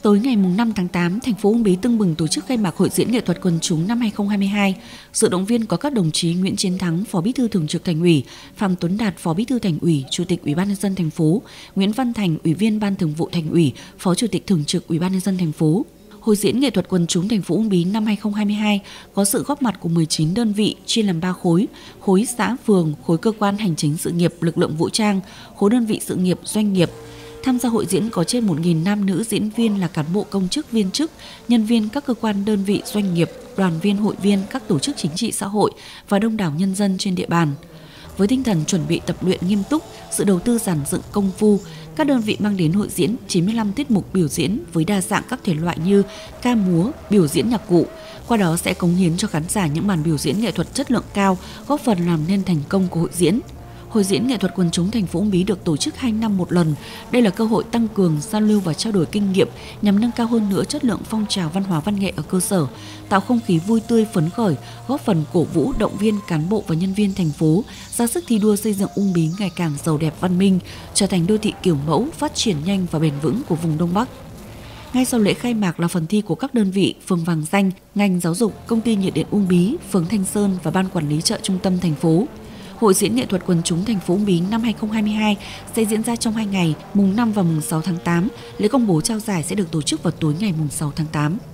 Tối ngày 5 tháng 8, thành phố Uông Bí tưng bừng tổ chức khai mạc Hội diễn nghệ thuật quần chúng năm 2022. Dự động viên có các đồng chí Nguyễn Chiến Thắng, Phó Bí thư Thường trực Thành ủy, Phạm Tuấn Đạt, Phó Bí thư Thành ủy, Chủ tịch Ủy ban nhân dân thành phố, Nguyễn Văn Thành, Ủy viên Ban Thường vụ Thành ủy, Phó Chủ tịch Thường trực Ủy ban nhân dân thành phố. Hội diễn nghệ thuật quần chúng thành phố Uông Bí năm 2022 có sự góp mặt của 19 đơn vị chia làm 3 khối: khối xã phường, khối cơ quan hành chính sự nghiệp, lực lượng vũ trang, khối đơn vị sự nghiệp, doanh nghiệp. Tham gia hội diễn có trên 1.000 nam nữ diễn viên là cán bộ công chức viên chức, nhân viên các cơ quan đơn vị doanh nghiệp, đoàn viên hội viên các tổ chức chính trị xã hội và đông đảo nhân dân trên địa bàn. Với tinh thần chuẩn bị tập luyện nghiêm túc, sự đầu tư dàn dựng công phu, các đơn vị mang đến hội diễn 95 tiết mục biểu diễn với đa dạng các thể loại như ca múa, biểu diễn nhạc cụ. Qua đó sẽ cống hiến cho khán giả những màn biểu diễn nghệ thuật chất lượng cao, góp phần làm nên thành công của hội diễn. Hội diễn nghệ thuật quần chúng thành phố Uông Bí được tổ chức 2 năm một lần. Đây là cơ hội tăng cường, giao lưu và trao đổi kinh nghiệm nhằm nâng cao hơn nữa chất lượng phong trào văn hóa văn nghệ ở cơ sở, tạo không khí vui tươi phấn khởi, góp phần cổ vũ động viên cán bộ và nhân viên thành phố ra sức thi đua xây dựng Uông Bí ngày càng giàu đẹp văn minh, trở thành đô thị kiểu mẫu, phát triển nhanh và bền vững của vùng Đông Bắc. Ngay sau lễ khai mạc là phần thi của các đơn vị phường Vàng Danh, ngành giáo dục, công ty nhiệt điện Uông Bí, phường Thanh Sơn và ban quản lý chợ trung tâm thành phố. Hội diễn nghệ thuật quần chúng thành phố Uông Bí năm 2022 sẽ diễn ra trong 2 ngày, mùng 5 và mùng 6 tháng 8. Lễ công bố trao giải sẽ được tổ chức vào tối ngày mùng 6 tháng 8.